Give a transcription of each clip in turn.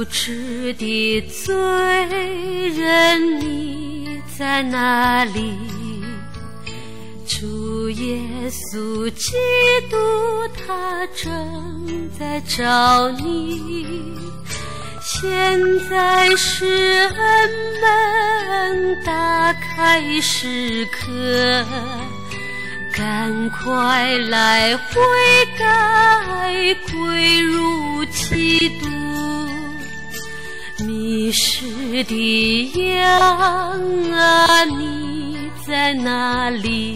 无知的罪人，你在哪里？主耶稣基督，他正在找你。现在是恩门打开时刻，赶快来悔改，归入基督。迷失的羊啊，你在哪里？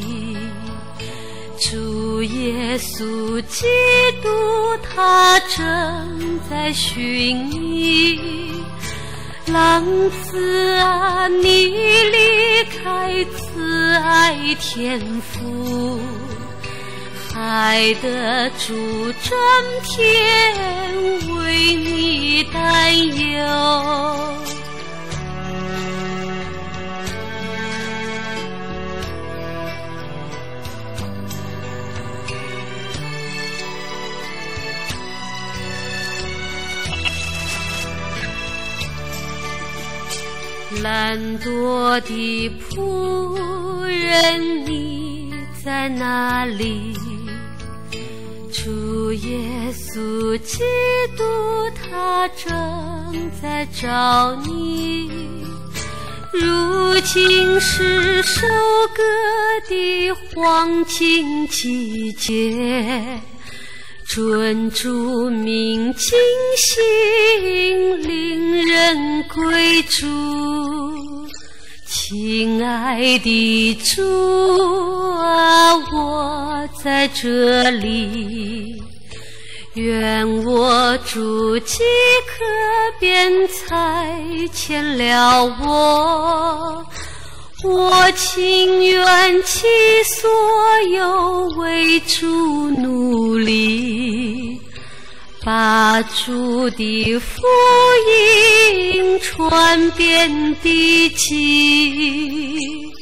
主耶稣基督，他正在寻你。浪子啊，你离开慈爱天父，害得主整天为你担忧。懒惰的仆人，你在哪里？主耶稣基督，他正在找你。如今是收割的黄金季节，尊主名警醒，令人归主。亲爱的主啊，我在这里，愿我主即刻便差遣了我。我情愿其所有为主努力，把主的福音传遍地极。